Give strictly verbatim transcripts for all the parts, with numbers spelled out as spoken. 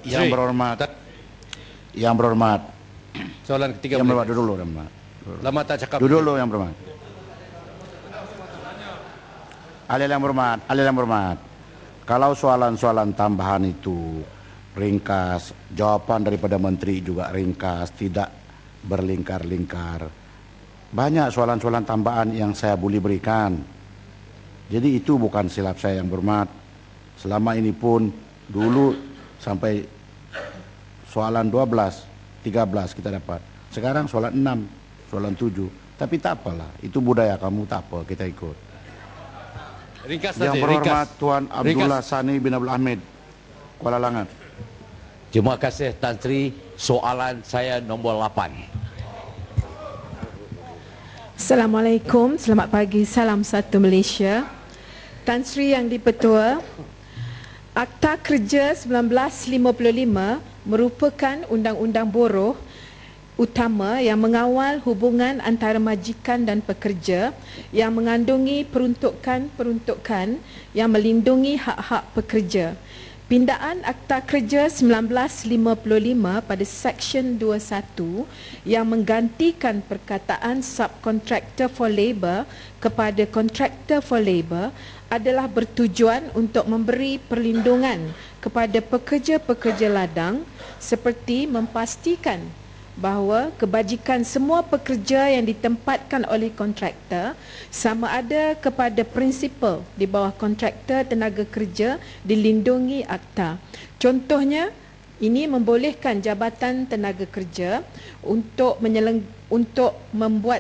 Yang berhormat, yang berhormat. Soalan ketiga. Yang berhormat, duduk dulu, yang berhormat. Lama tak cakap. Duduk dulu, yang berhormat. Ahli yang berhormat, ahli yang berhormat. Kalau soalan-soalan tambahan itu ringkas, jawaban daripada menteri juga ringkas, tidak berlingkar-lingkar. Banyak soalan-soalan tambahan yang saya boleh berikan. Jadi itu bukan silap saya yang berhormat. Selama ini pun dulu sampai soalan dua belas, tiga belas kita dapat. Sekarang soalan enam, soalan tujuh. Tapi tak apalah, itu budaya kamu, tak apa, kita ikut. Ringkas Yang saja, berhormat ringkas. Tuan Abdullah Ringkas. Sani bin Abdul Ahmid, Kuala Langat. Terima kasih Tan Sri. Soalan saya nombor lapan. Assalamualaikum, selamat pagi, salam satu Malaysia. Tan Sri Yang di-Pertua, Akta Kerja seribu sembilan ratus lima puluh lima merupakan undang-undang buruh utama yang mengawal hubungan antara majikan dan pekerja, yang mengandungi peruntukan-peruntukan yang melindungi hak-hak pekerja. Pindaan Akta Kerja seribu sembilan ratus lima puluh lima pada Seksyen dua puluh satu yang menggantikan perkataan subcontractor for labour kepada contractor for labour adalah bertujuan untuk memberi perlindungan kepada pekerja-pekerja ladang seperti memastikan bahawa kebajikan semua pekerja yang ditempatkan oleh kontraktor sama ada kepada prinsipal di bawah kontraktor tenaga kerja dilindungi akta. Contohnya, ini membolehkan Jabatan Tenaga Kerja untuk menyeleng untuk membuat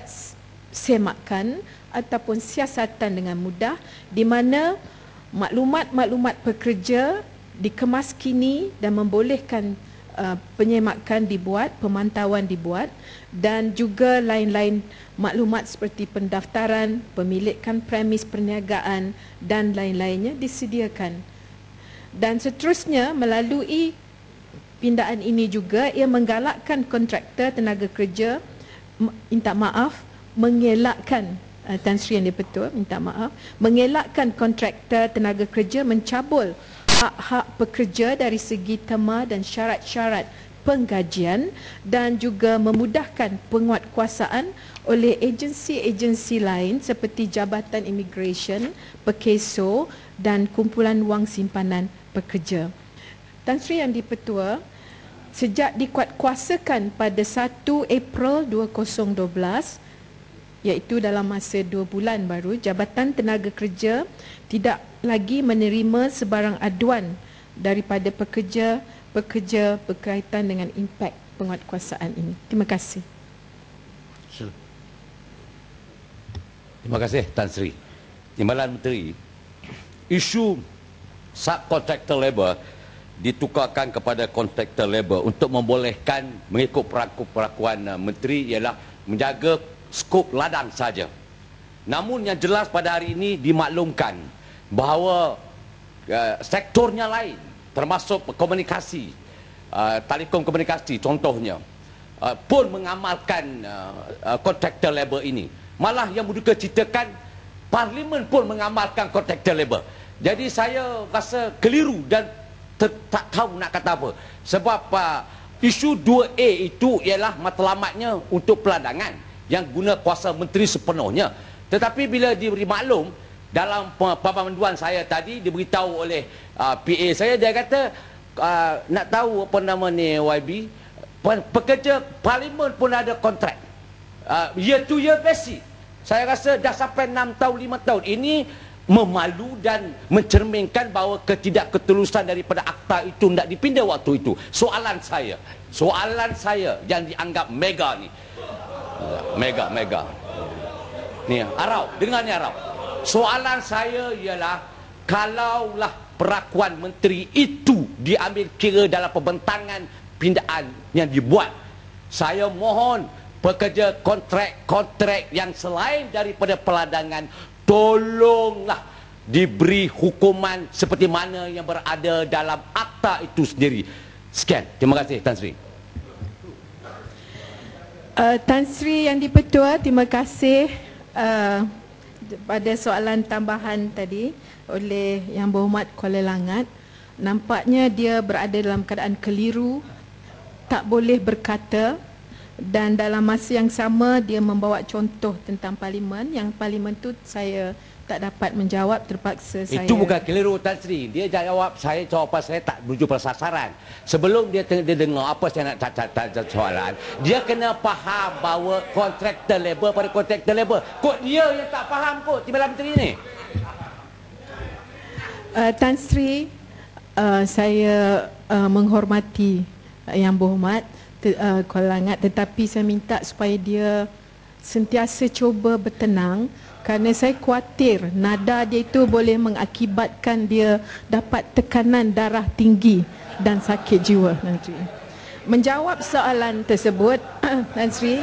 semakan ataupun siasatan dengan mudah di mana maklumat-maklumat pekerja dikemaskini dan membolehkan Uh, penyemakan dibuat, pemantauan dibuat dan juga lain-lain maklumat seperti pendaftaran, pemilikan premis perniagaan dan lain-lainnya disediakan. Dan seterusnya melalui pindaan ini juga ia menggalakkan kontraktor tenaga kerja minta maaf mengelakkan uh, Tan Sri Yang di-Pertua minta maaf mengelakkan kontraktor tenaga kerja mencabul hak-hak pekerja dari segi terma dan syarat-syarat penggajian dan juga memudahkan penguatkuasaan oleh agensi-agensi lain seperti Jabatan Immigration, Pekeso dan Kumpulan Wang Simpanan Pekerja. Tan Sri Yang di-Pertua, sejak dikuatkuasakan pada satu April dua ribu dua belas, iaitu dalam masa dua bulan baru, Jabatan Tenaga Kerja tidak lagi menerima sebarang aduan daripada pekerja-pekerja berkaitan dengan impak penguatkuasaan ini. Terima kasih. Terima kasih Tan Sri. Timbalan Menteri, isu subcontractor labour ditukarkan kepada contractor labour untuk membolehkan mengikut perlakuan Menteri ialah menjaga skop ladang saja. Namun yang jelas pada hari ini dimaklumkan bahawa uh, sektornya lain termasuk komunikasi, uh, telekom komunikasi contohnya uh, pun mengamalkan uh, uh, contractor labour ini. Malah yang berduka citakan Parlimen pun mengamalkan contractor labour. Jadi saya rasa keliru dan tak tahu nak kata apa. Sebab uh, isu dua A itu ialah matlamatnya untuk peladangan yang guna kuasa menteri sepenuhnya. Tetapi bila diberi maklum dalam pemanduan saya tadi diberitahu oleh uh, P A saya, dia kata uh, nak tahu apa nama ni Y B, pekerja parlimen pun ada kontrak uh, year to year basis. Saya rasa dah sampai enam tahun, lima tahun. Ini memalu dan mencerminkan bahawa ketidakketulusan daripada akta itu tidak dipindah waktu itu. Soalan saya, soalan saya yang dianggap mega ni, mega mega ni Arau, dengar ni Arau. Soalan saya ialah, kalaulah perakuan menteri itu diambil kira dalam pembentangan pindaan yang dibuat, saya mohon pekerja kontrak-kontrak yang selain daripada peladangan tolonglah diberi hukuman seperti mana yang berada dalam akta itu sendiri. Sekian, terima kasih Tan Sri. Uh, Tan Sri Yang di-Pertua, terima kasih uh, pada soalan tambahan tadi oleh Yang Berhormat Kuala Langat. nampaknya dia berada dalam keadaan keliru, tak boleh berkata, dan dalam masa yang sama dia membawa contoh tentang parlimen yang parlimen tu saya tak dapat menjawab, terpaksa saya. Itu bukan keliru Tan Sri. Dia jawab saya, jawapan saya tak menuju pada sasaran. Sebelum dia, dia dengar apa saya nak tanya soalan, dia kena faham bahawa kontraktor labor pada kontraktor labor. Kok dia yang tak faham kot Timbalan Menteri ni? Uh, Tan Sri, uh, saya uh, menghormati uh, Yang Berhormat uh, Kualangat, tetapi saya minta supaya dia sentiasa cuba bertenang, kerana saya khawatir nada dia itu boleh mengakibatkan dia dapat tekanan darah tinggi dan sakit jiwa nanti. Menjawab soalan tersebut, Tan Sri,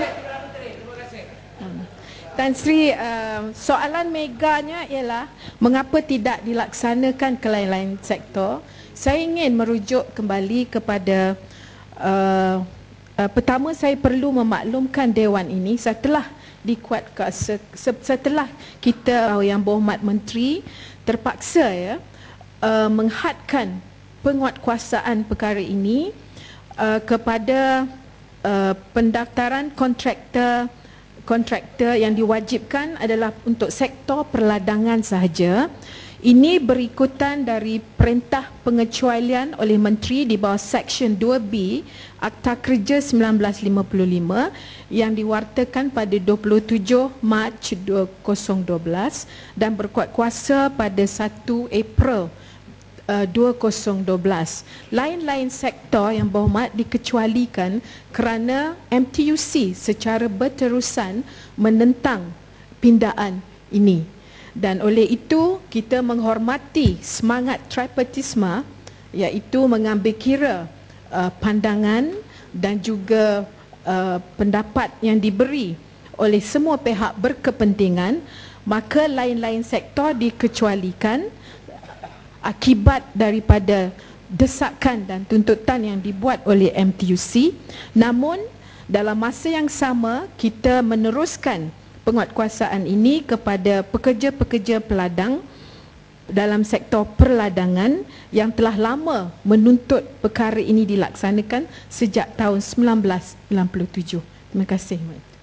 Tan Sri, uh, soalan meganya ialah mengapa tidak dilaksanakan ke lain-lain sektor. Saya ingin merujuk kembali kepada uh, uh, pertama, saya perlu memaklumkan Dewan ini setelah dikuatkan, setelah kita Yang Berhormat Menteri terpaksa ya uh, menghadkan penguatkuasaan perkara ini uh, kepada uh, pendaftaran kontraktor kontraktor yang diwajibkan adalah untuk sektor perladangan sahaja. Ini berikutan dari perintah pengecualian oleh Menteri di bawah Seksyen dua B Akta Kerja seribu sembilan ratus lima puluh lima yang diwartakan pada dua puluh tujuh Mac dua ribu dua belas dan berkuat kuasa pada satu April uh, dua ribu dua belas. Lain-lain sektor Yang Berhormat dikecualikan kerana M T U C secara berterusan menentang pindaan ini. Dan oleh itu kita menghormati semangat tripartisme, iaitu mengambil kira uh, pandangan dan juga uh, pendapat yang diberi oleh semua pihak berkepentingan, maka lain-lain sektor dikecualikan akibat daripada desakan dan tuntutan yang dibuat oleh M T U C. Namun dalam masa yang sama kita meneruskan penguatkuasaan ini kepada pekerja-pekerja peladang dalam sektor perladangan yang telah lama menuntut perkara ini dilaksanakan sejak tahun seribu sembilan ratus sembilan puluh tujuh. Terima kasih.